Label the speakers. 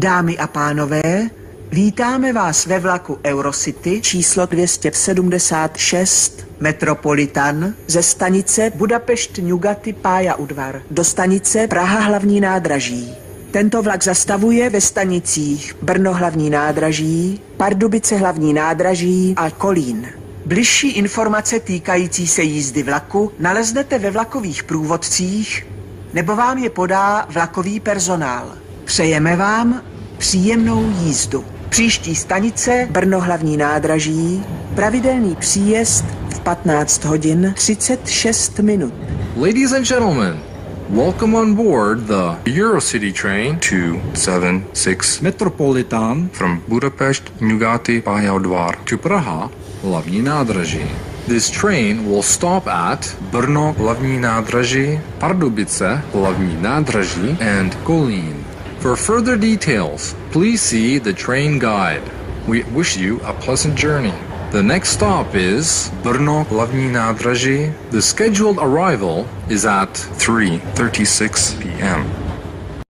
Speaker 1: Dámy a pánové, vítáme vás ve vlaku Eurocity číslo 276 Metropolitan ze stanice Budapešť-Nyugati pályaudvar do stanice Praha hlavní nádraží. Tento vlak zastavuje ve stanicích Brno hlavní nádraží, Pardubice hlavní nádraží a Kolín. Bližší informace týkající se jízdy vlaku naleznete ve vlakových průvodcích nebo vám je podá vlakový personál. Přejeme vám příjemnou jízdu. Příští stanice Brno hlavní nádraží, pravidelný příjezd v 15 hodin 36 minut.
Speaker 2: Ladies and gentlemen, welcome on board the Eurocity train 276
Speaker 3: Metropolitan
Speaker 2: from Budapest-Nyugati pályaudvar
Speaker 3: to Praha hlavní nádraží.
Speaker 2: This train will stop at Brno hlavní nádraží,
Speaker 3: Pardubice hlavní nádraží
Speaker 2: and
Speaker 3: Kolín.
Speaker 2: For further details, please see the train guide. We wish you a pleasant journey. The next stop is Brno hlavní nádraží. The scheduled arrival is at 3:36 p.m.